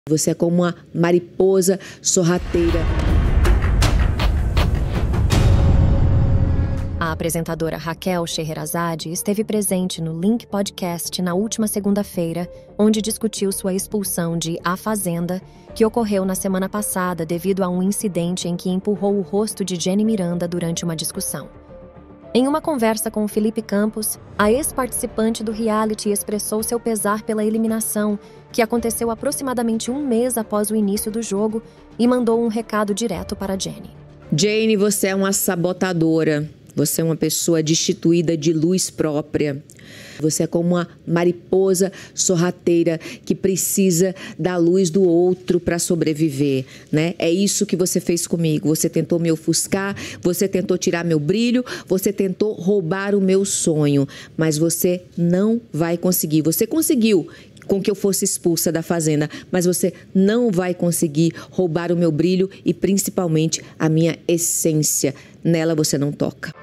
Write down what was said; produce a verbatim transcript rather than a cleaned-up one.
Você é como uma mariposa sorrateira. A apresentadora Raquel Scheherazade esteve presente no Link Podcast na última segunda-feira, onde discutiu sua expulsão de A Fazenda, que ocorreu na semana passada devido a um incidente em que empurrou o rosto de Jenny Miranda durante uma discussão. Em uma conversa com Felipe Campos, a ex-participante do reality expressou seu pesar pela eliminação, que aconteceu aproximadamente um mês após o início do jogo, e mandou um recado direto para Jenny. Jenny, você é uma sabotadora. Você é uma pessoa destituída de luz própria. Você é como uma mariposa sorrateira que precisa da luz do outro para sobreviver, né? É isso que você fez comigo. Você tentou me ofuscar, você tentou tirar meu brilho, você tentou roubar o meu sonho, mas você não vai conseguir. Você conseguiu com que eu fosse expulsa da Fazenda, mas você não vai conseguir roubar o meu brilho e principalmente a minha essência. Nela você não toca.